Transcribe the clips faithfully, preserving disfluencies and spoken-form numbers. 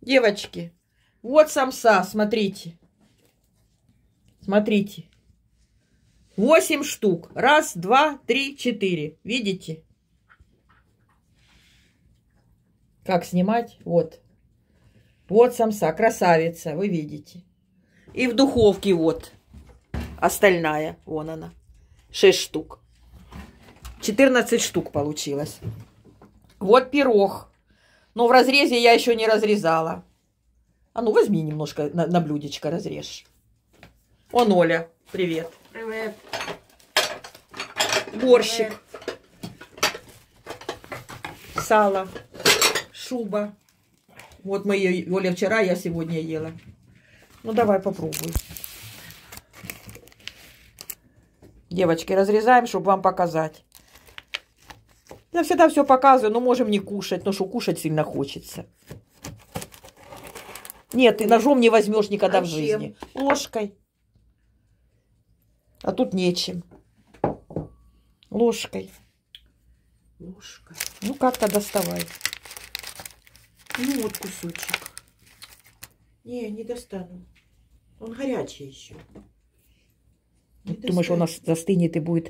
Девочки, вот самса, смотрите. Смотрите. Восемь штук. Раз, два, три, четыре. Видите? Как снимать? Вот. Вот самса, красавица, вы видите. И в духовке вот остальная. Вон она. Шесть штук. четырнадцать штук получилось. Вот пирог. Но в разрезе я еще не разрезала. А ну возьми немножко на, на блюдечко разрежь. Вон Оля. Привет. Привет. Борщик. Привет. Сало. Шуба. Вот мы ее, Оля вчера, я сегодня ела. Ну давай попробуй. Девочки, разрезаем, чтобы вам показать. Я всегда все показываю, но можем не кушать, но что кушать сильно хочется. Нет, ты ножом не возьмешь никогда а в жизни. Чем? Ложкой. А тут нечем. Ложкой. Ложкой. Ну как-то доставай. Ну вот кусочек. Не, не достану. Он горячий еще. Не Думаешь, он застынет и будет...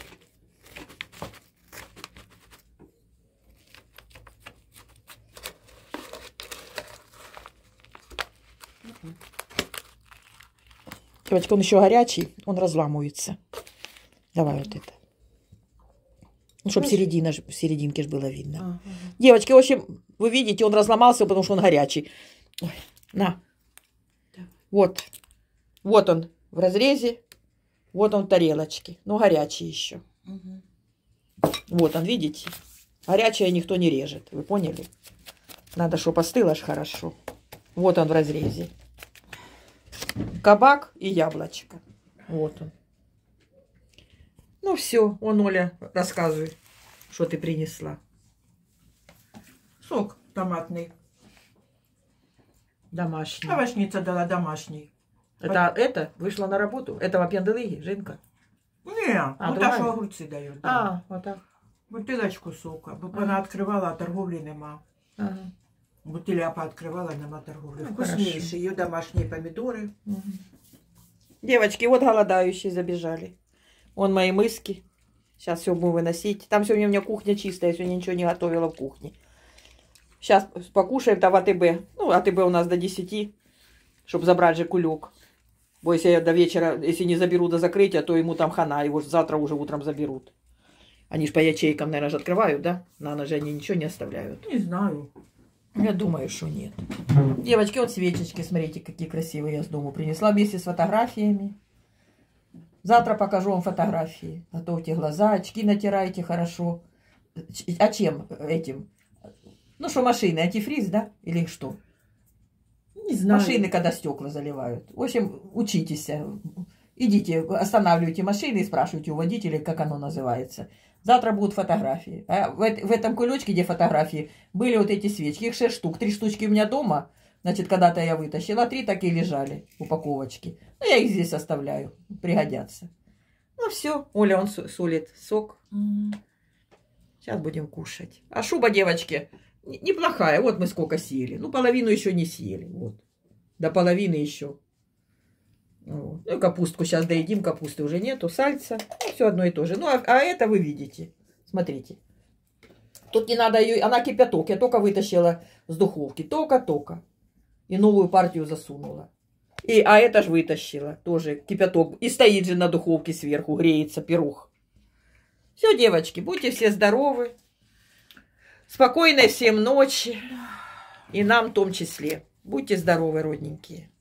Девочка, он еще горячий, он разламывается. Давай вот это. Ну, чтобы середина, в серединке же было видно. Ага. Девочки, в общем, вы видите, он разломался, потому что он горячий. Ой, на. Да. Вот. Вот он в разрезе. Вот он в тарелочке. Ну, горячий еще. Угу. Вот он, видите? Горячее никто не режет. Вы поняли? Надо, чтобы остыло аж хорошо. Вот он в разрезе. Кабак и яблочко. Вот он. Ну все, он, Оля, рассказывай, что ты принесла. Сок томатный. Домашний. Овощница дала домашний. Это, вот. Это вышла на работу? Это вапендалыги, Женька? Не, а, вот так, что огурцы дают. Да. А, вот так. Бутылочку сока. Бо ага. Вона открывала, а торговли нема. Ага. Бутыля пооткрывала, нема торговли. Ну, вкуснейшие. Ее домашние помидоры. Угу. Девочки, вот голодающие забежали. Вон мои миски. Сейчас все будем выносить. Там сегодня у меня кухня чистая. Я сегодня ничего не готовила в кухне. Сейчас покушаем-то в АТБ. Ну, АТБ у нас до десяти. Чтобы забрать же кулек. Бо если я до вечера, если не заберу до закрытия, то ему там хана. Его завтра уже утром заберут. Они ж по ячейкам, наверное, же открывают, да? На ночь они ничего не оставляют. Не знаю. Я думаю, что нет. Девочки, вот свечечки, смотрите, какие красивые я с дому принесла вместе с фотографиями. Завтра покажу вам фотографии. Готовьте глаза, очки натирайте хорошо. А чем этим? Ну что, машины, антифриз, да? Или что? Не знаю. Машины, когда стекла заливают. В общем, учитесь. Идите, останавливайте машины и спрашивайте у водителей, как оно называется. Завтра будут фотографии. А в, в этом кулечке, где фотографии, были вот эти свечки. Их шесть штук. Три штучки у меня дома. Значит, когда-то я вытащила. Три так и лежали, упаковочки. Ну, я их здесь оставляю. Пригодятся. Ну, все. Оля, он солит сок. Mm-hmm. Сейчас будем кушать. А шуба, девочки, неплохая. Вот мы сколько съели. Ну, половину еще не съели. Вот. До половины еще. Вот. Ну, и капустку сейчас доедим. Капусты уже нету. Сальца. Ну, все одно и то же. Ну, а, а это вы видите. Смотрите. Тут не надо ее... Она кипяток. Я только вытащила с духовки. Только-только. И новую партию засунула. И, а это ж вытащила. Тоже кипяток. И стоит же на духовке сверху. Греется пирог. Все, девочки. Будьте все здоровы. Спокойной всем ночи. И нам в том числе. Будьте здоровы, родненькие.